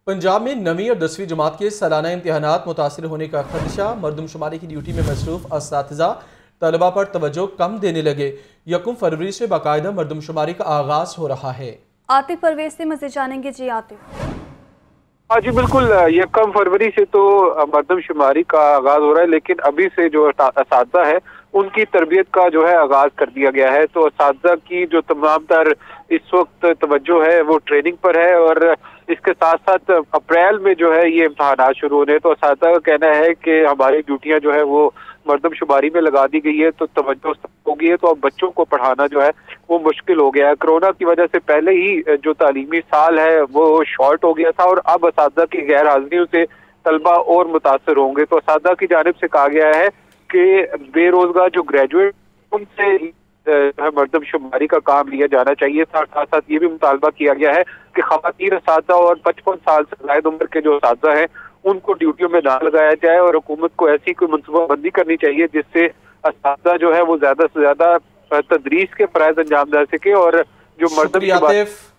पंजाब में 9वीं और 10वीं जमात के सालाना इम्तहानात मुतासर होने का खदशा। मरदमशुमारी की ड्यूटी में मसरूफ असातिज़ा तलबा पर तवज्जो कम देने लगे। 1 फरवरी से बाकायदा मरदमशुमारी का आगाज हो रहा है। आतिफ परवेज से मज़ीद जानेंगे। जी आतिफ। हाँ जी बिल्कुल, 1 फरवरी से तो मरदमशुमारी का आगाज हो रहा है, लेकिन अभी से जो असातिज़ा है उनकी तरबियत का जो है आगाज कर दिया गया है। तो असातिज़ा की जो तमाम तर इस वक्त तवज्जो है वो ट्रेनिंग पर है, और इसके साथ साथ अप्रैल में जो है ये इम्तहानात शुरू होने। तो असातिज़ा का कहना है कि हमारी ड्यूटियां जो है वो मरदमशुमारी में लगा दी गई है, तो तवज्जो हो गई है, तो अब बच्चों को पढ़ाना जो है वो मुश्किल हो गया है। कोरोना की वजह से पहले ही जो तालीमी साल है वो शॉर्ट हो गया था, और अब असातिज़ा की गैर हाजिरियों से तलबा और मुतासर होंगे। तो असातिज़ा की जानिब से कहा गया है कि बेरोजगार जो ग्रेजुएट उनसे मरदमशुमारी का काम लिया जाना चाहिए। साथ साथ ये भी मुतालबा किया गया है कि खवातीन असातिज़ा और 55 साल से ज़ायद उम्र के जो असातिज़ा हैं उनको ड्यूटियों में ना लगाया जाए, और हुकूमत को ऐसी कोई मनसूबाबंदी करनी चाहिए जिससे असातिज़ा जो है वो ज्यादा से ज्यादा तदरीस के फराइज़ अंजाम दे सके, और जो मरदमशुमारी